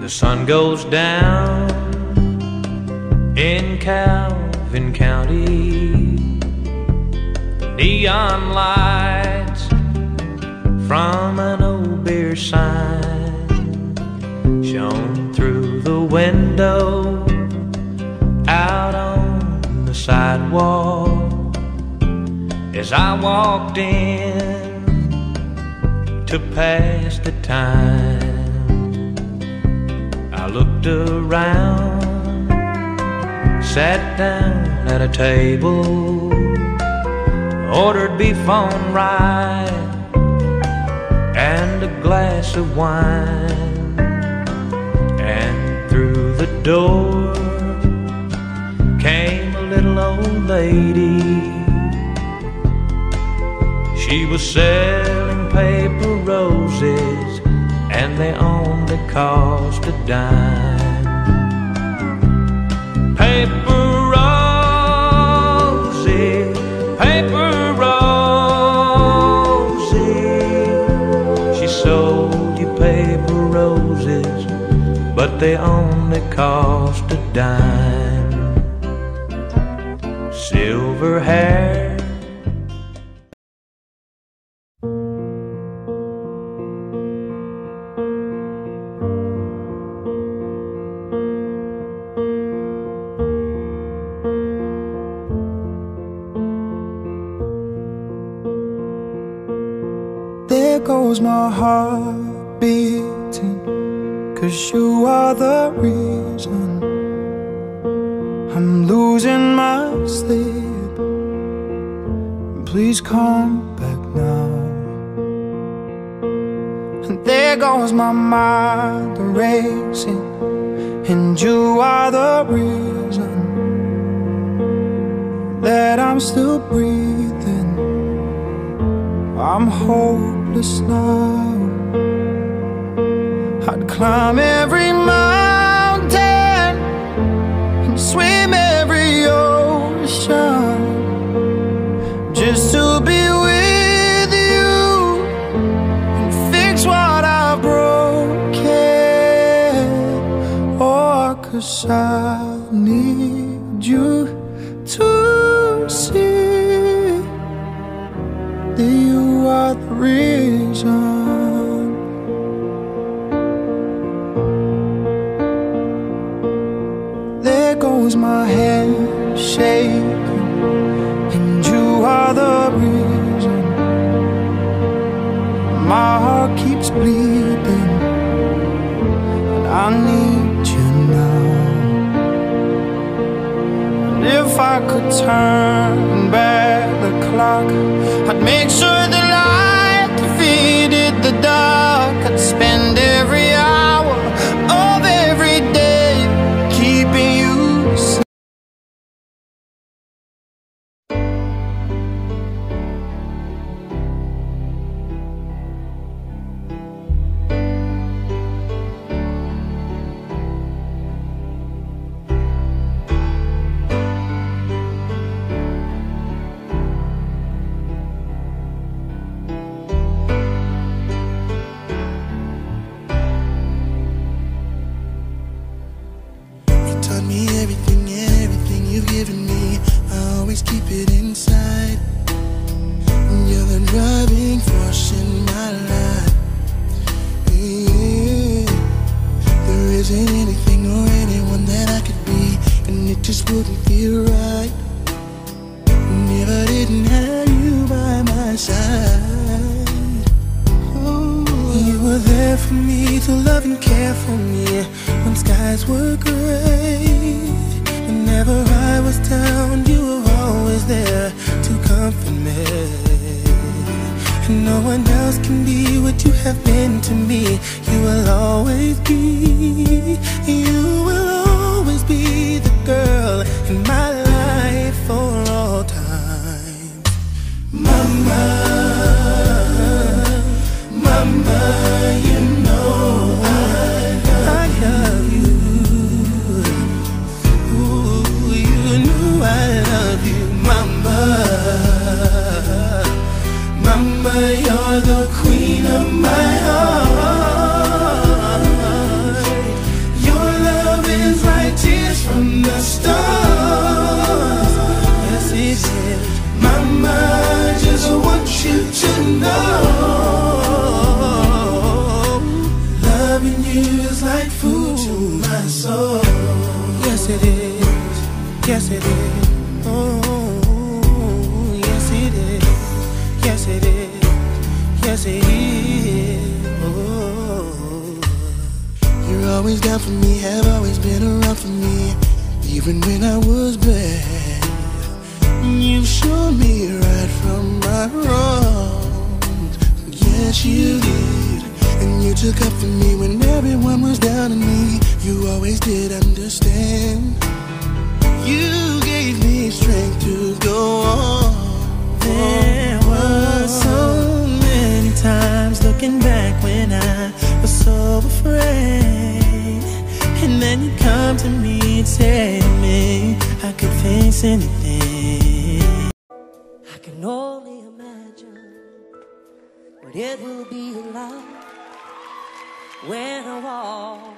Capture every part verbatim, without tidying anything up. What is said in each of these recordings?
The sun goes down in Calvin County. Neon lights from an old beer sign shone through the window out on the sidewalk as I walked in to pass the time. I looked around, sat down at a table, ordered beef on rye and a glass of wine. And through the door came a little old lady. She was selling paper roses, and they only cost a dime. Paper roses, paper roses. She sold you paper roses, but they only cost a dime. Silver hair, there goes my heart beating, 'cause you are the reason I'm losing my sleep. Please come back now. And there goes my mind racing, and you are the reason that I'm still breathing. I'm hopeless now. I'd climb every mountain and swim every ocean just to be with you and fix what I've broken. Oh, 'cause I need you to see that you are the reason. There goes my head shaking, and you are the reason. My heart keeps bleeding, and I need you now. And if I could turn back the clock, I'd make sure the light defeated the dark. I'd spend every hour of every day keeping you safe. Taught me everything, everything you've given me. I always keep it inside. You're the driving force in my life. Yeah. There isn't anything or anyone that I could be, and it just wouldn't feel right if I didn't have you by my side. Oh, you were there for me to love and care for me when skies were gray. Whenever I was down, you were always there to comfort me. And no one else can be what you have been to me. You will always be, you will always be the girl in my life for all time. Mama, Mama, you know I love you. Ooh, you know I love you, Mama. Mama, you're the queen of my heart. you to know, loving you is like food to my soul. Yes it is, yes it is. Oh, yes it is, yes it is, yes it is. Oh, you're always down for me, have always been around for me, even when I was bad. You showed me right from my wrongs. Yes, you did. And you took up for me when everyone was down on me. You always did understand. You gave me strength to go on. There were so many times looking back when I was so afraid, and then you come to me and tell me I could face anything. I can only imagine what it will be like when I walk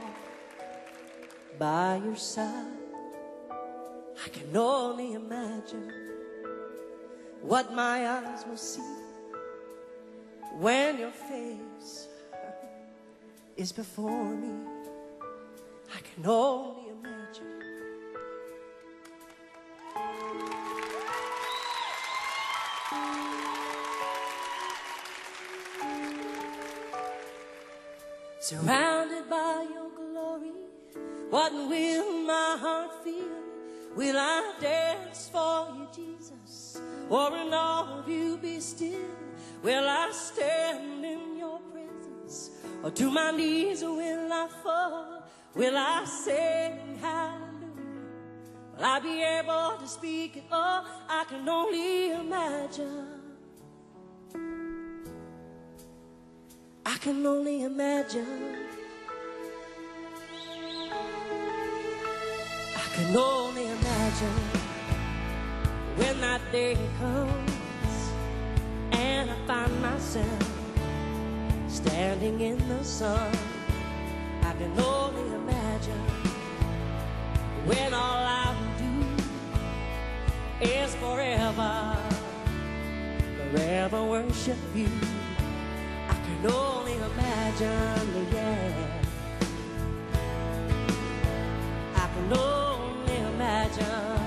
by your side. I can only imagine what my eyes will see when your face is before me. I can only imagine. Surrounded by your glory, what will my heart feel? Will I dance for you, Jesus, or in all of you be still? Will I stand in your presence, or to my knees will I fall? Will I sing hallelujah? Will I be able to speak it all? I can only imagine. I can only imagine. I can only imagine when that day comes and I find myself standing in the sun. I can only imagine when all I will do is forever, forever worship you. I can only imagine, yeah. I can only imagine.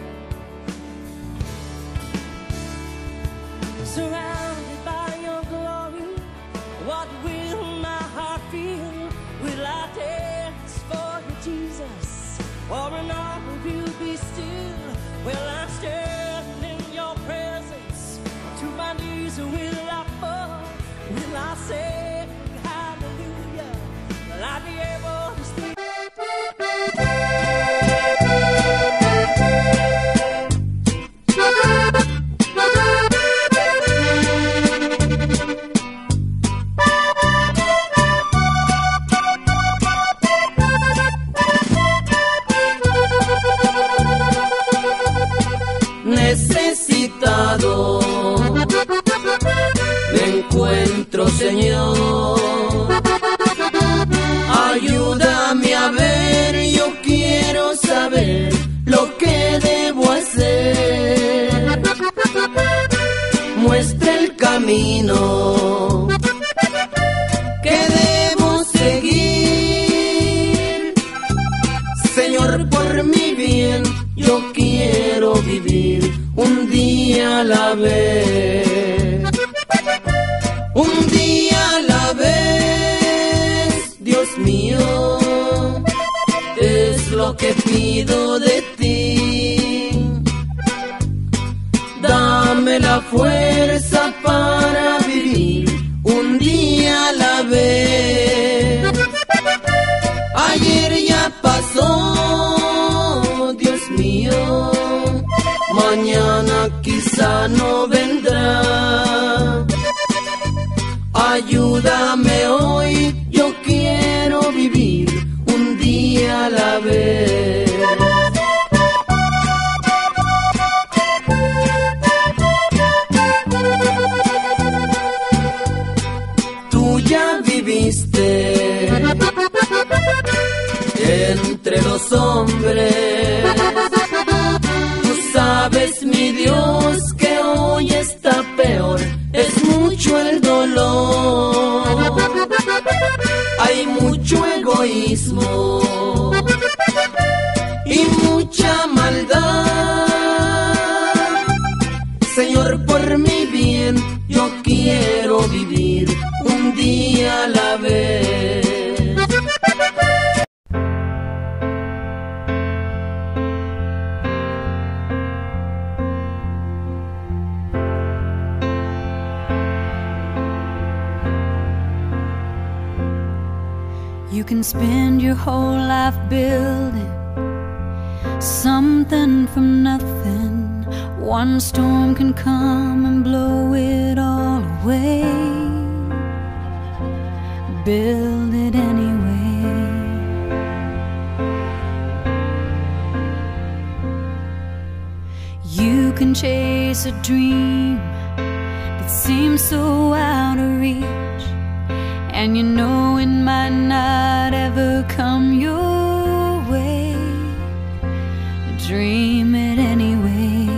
Surrounded by your glory, what will my heart feel? Will I dance for you, Jesus, or in all of you be still? Will I stand in your presence? To my knees will I fall? Will I say hallelujah? Will I be able to speak? Necesitado me encuentro, Señor. Ayúdame a ver, yo quiero saber lo que debo hacer. Muestra el camino que debo seguir. Señor, por mi bien, yo quiero vivir un día a la vez. Un día a la vez, Dios mío, es lo que pido de ti. Dame la fuerza para vivir un día a la vez. Ayer ya pasó, Dios mío, mañana quizá no vendrá. Ayúdame hoy, yo quiero vivir un día a la vez. Tú ya viviste entre los hombres. Tú sabes, mi Dios, que hoy está peor. Es egoísmo y mucha maldad. Señor, por mi bien, yo quiero vivir un día a la vez. You can spend your whole life building something from nothing. One storm can come and blow it all away. Build it anyway. You can chase a dream that seems so out of reach, and you know it might not ever come your way. Dream it anyway.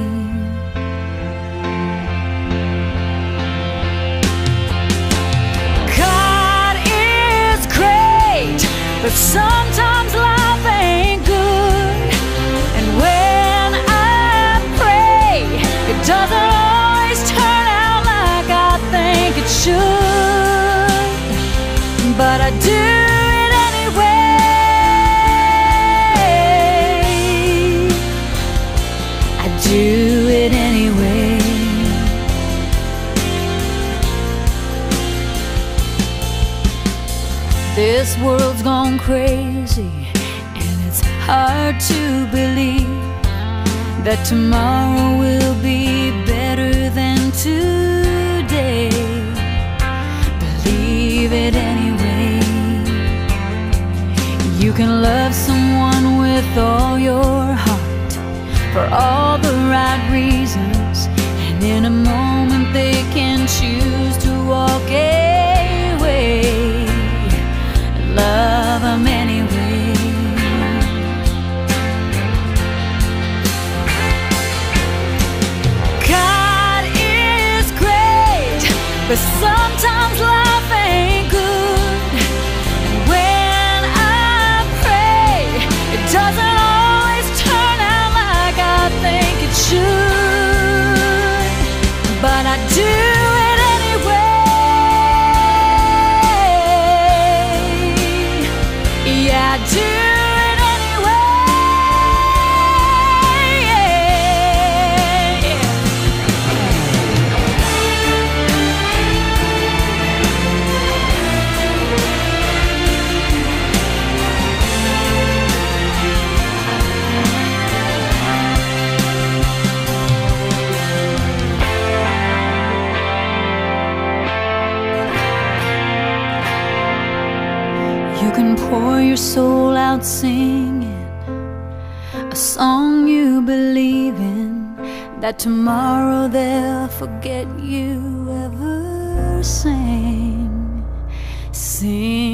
God is great, but sometimes life ain't good. And when I pray, it doesn't always turn out like I think it should. But I do it anyway. I do it anyway. This world's gone crazy, and it's hard to believe that tomorrow will be better than today. Believe it anyway. You can love someone with all your heart for all the right reasons, and in a moment they can choose to walk away. Love them anyway. God is great, but sometimes life ain't good. Doesn't always turn out like I think it should, but I do it anyway. Yeah, I do it anyway. Yeah. You can pour your soul out singing a song you believe in, that tomorrow they'll forget you ever sang. Sing